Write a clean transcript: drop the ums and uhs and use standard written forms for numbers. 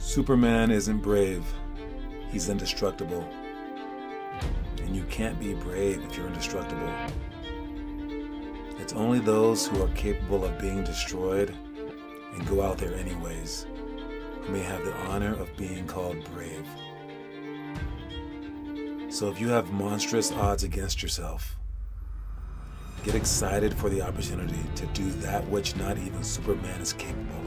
Superman isn't brave, he's indestructible. And you can't be brave if you're indestructible. It's only those who are capable of being destroyed and go out there anyways who may have the honor of being called brave. So if you have monstrous odds against yourself, get excited for the opportunity to do that which not even Superman is capable